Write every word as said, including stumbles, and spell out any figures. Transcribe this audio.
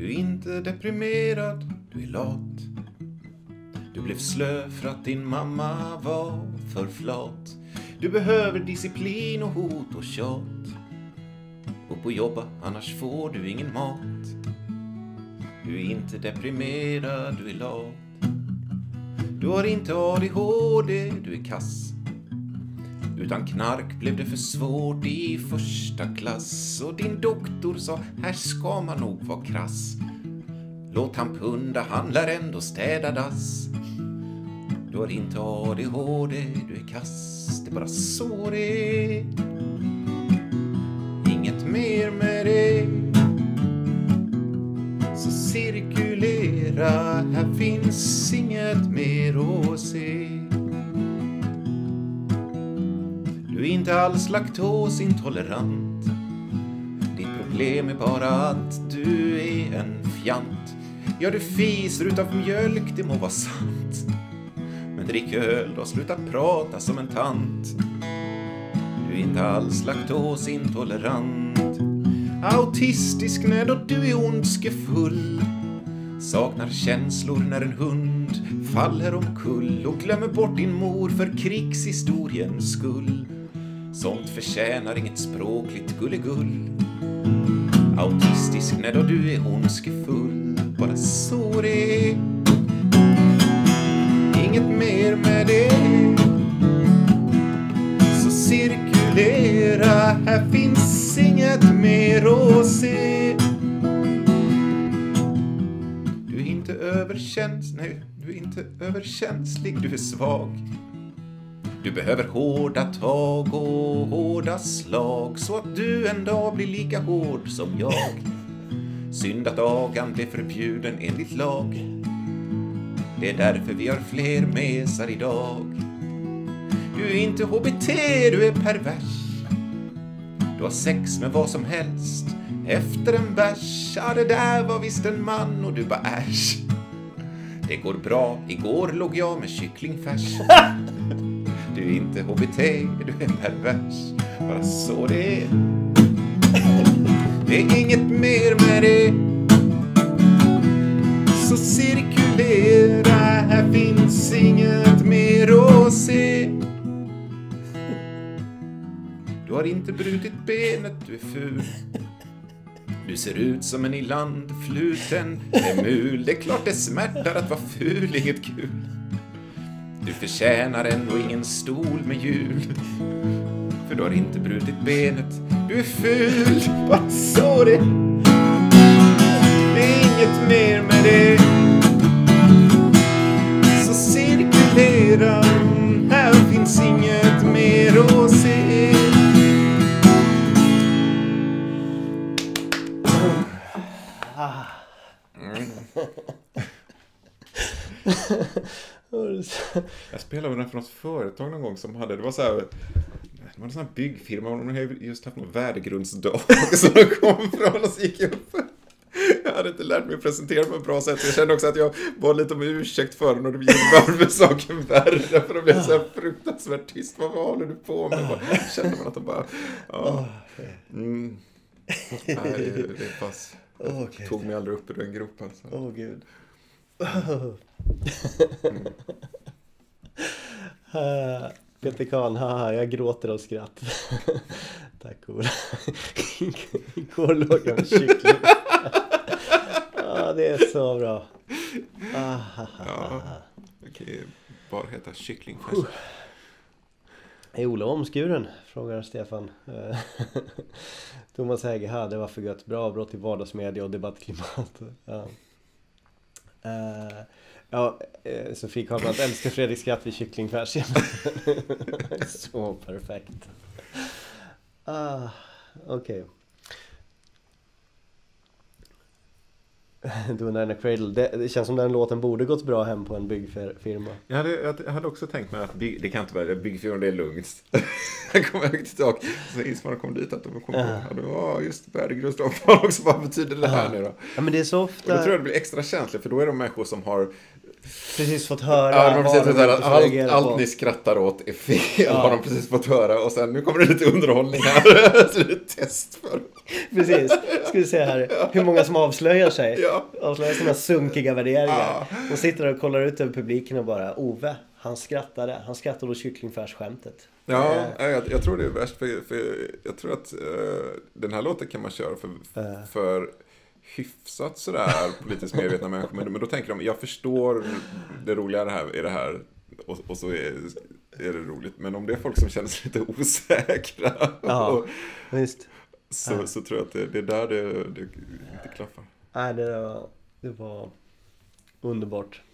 Du är inte deprimerad, du är lat. Du blev slö för att din mamma var för flat. Du behöver disciplin och hot och tjat. Och på jobba, annars får du ingen mat. Du är inte deprimerad, du är lat. Du har inte A D H D, du är kass. Utan knark blev det för svårt i första klass. Och din doktor sa, här ska man nog vara krass. Låt han punda, han lär ändå städa dass. Du har inte A D H D, du är kass. Det är bara så det är. Inget mer med det. Så cirkulera, här finns inget mer att se. Du är inte alls laktosintolerant. Ditt problem är bara att du är en fjant. Ja, du fiser utav mjölk, det må vara sant. Men drick öl och sluta prata som en tant. Du är inte alls laktosintolerant. Autistisk när då du är ondskefull. Saknar känslor när en hund faller omkull. Och glömmer bort din mor för krigshistoriens skull. Sånt förtjänar inget språkligt gullegull. Autistisk när då du är ondskefull. Bara så det är. Inget mer med det. Så cirkulera, här finns inget mer att se. Du är inte överkänslig, nej, du är inte överkänslig, du är svag. Du behöver hårda tag och hårda slag. Så att du en dag blir lika hård som jag. Synd att agan blev förbjuden enligt lag. Det är därför vi har fler mesar idag. Du är inte H B T, du är pervers. Du har sex med vad som helst efter en bärs. Ja, det där var visst en man och du bara äsch. Det går bra, igår låg jag med kycklingfärs. Du är inte H B T, du är pervers. Bara så det är. Det är inget mer med det. Så cirkulera, här finns inget mer att se. Du har inte brutit benet, du är ful. Du ser ut som en ilandfluten emul. Det är klart det smärtar att vara ful, inget kul. Du förtjänar ändå ingen stol med hjul. För du har inte brutit benet, du är ful. Vad så det? Det är inget mer med det. Så cirkulera, här finns inget mer att se. Mm. Jag spelade med den för något företag någon gång som hade, det var så här, det var en sån här byggfirma och de hade just haft någon värdegrundsdag så de kom från och så gick jag upp. Jag hade inte lärt mig att presentera på ett bra sätt. Jag kände också att jag var lite om ursäkt för den och det blev varför saken värre. För det blev så här fruktansvärt tyst. Vad håller du på med? Bara, kände man att de bara... Ja. Mm. Nej, det, det är pass. Jag okay. tog mig aldrig upp ur den gropen. Åh, oh, gud. Mm. uh, Peter Kahn, haha, jag gråter av skratt. Tack, Ola. Igår låg jag med kyckling. Ah, det är så bra. Ah, ja, okej. Bara heta kycklingfärs. Uh. Är Ola omskuren? Frågar Stefan. Thomas Häge, ha, det var för gött. Bra avbrott i vardagsmedia och debattklimat. Ja. Uh, ja, Sofie Karlman älskar Fredrik skratt vid kycklingfärs. Så perfekt. Ah, okej. Okay. Do Nine Cradle. Det, det känns som den låten borde gått bra hem på en byggfirma. Jag hade, jag hade också tänkt mig att bygg, det kan inte vara byggfirma, det är lugnt. Jag kommer högt tag. Så innan man kom dit att de kom uh. på. Det var just värdegrundsdagen också. Vad betyder det här uh. nu då? Ja, men det är så ofta... Och då tror jag det blir extra känsligt. För då är de människor som har precis fått höra Ja, de har precis vad fått höra de att allt, reagerar allt på. ni skrattar åt är fel. Ja. Har de precis fått höra. Och sen, nu kommer det lite underhållning här. Så det är ett test för. Precis, ska vi se här hur många som avslöjar sig. Ja. Avslöjar sina sunkiga värderingar. Ja. De sitter och kollar ut över publiken och bara, Ove, han skrattade. Han skrattade åt kycklingfärsskämtet. Ja, Eh, jag, jag tror det är värst. För, för jag tror att uh, den här låten kan man köra för, Eh. för hyfsat sådär politiskt medvetna människor. Men, men då tänker de, jag förstår det roliga det här, i det här. Och, och så är, är det roligt. Men om det är folk som känner sig lite osäkra. Ja, och, visst. så, Ja. så tror jag att det, det är där det, det inte klaffar. Nej, det var, det var underbart.